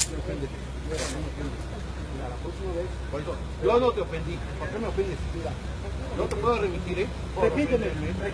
me ofendes. Mira, la próxima vez. Por eso, yo no te ofendí. ¿Por qué me ofendes? Mira, no te puedo remitir, ¿eh? Remíteme.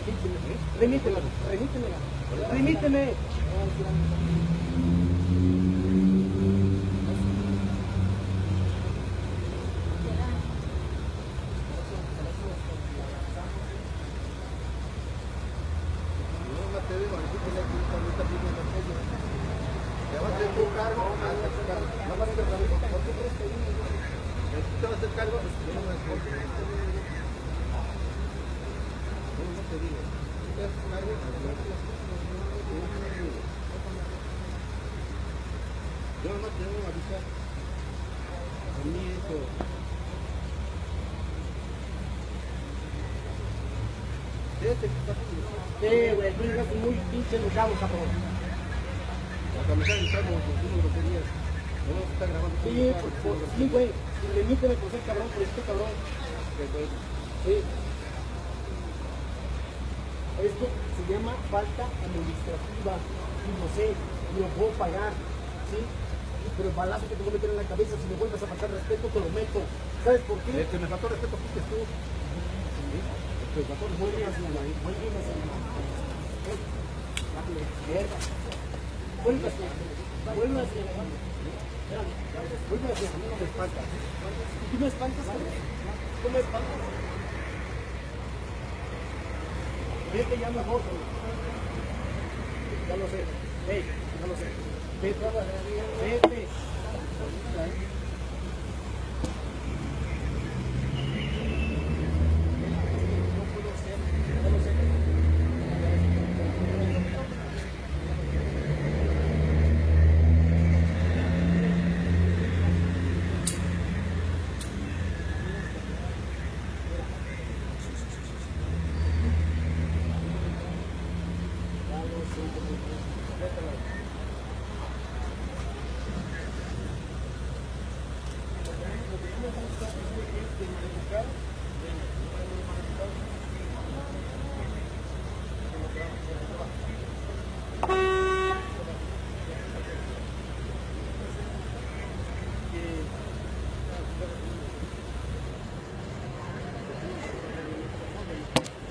Yo no te debo avisar. A mí eso. Güey, tú llegaste muy pinche enojado, cabrón. Hasta me está gritando con tus groserías. No se está grabando. Sí, güey. Remíteme por ser cabrón, por este cabrón. Sí. Esto se llama falta administrativa. Y lo sé, y lo puedo pagar. ¿Sí? Pero el balazo que te voy a meter en la cabeza, si me vuelves a faltar respeto, te lo meto. ¿Sabes por qué? El que me faltó respeto fuiste tú. Vuelve a señalar. Vuelve a señalar. No me espantas. ¿Tú me espantas? ¿Tú me espantas? Vete ya mejor. Ya lo sé. Ya lo sé. Vete.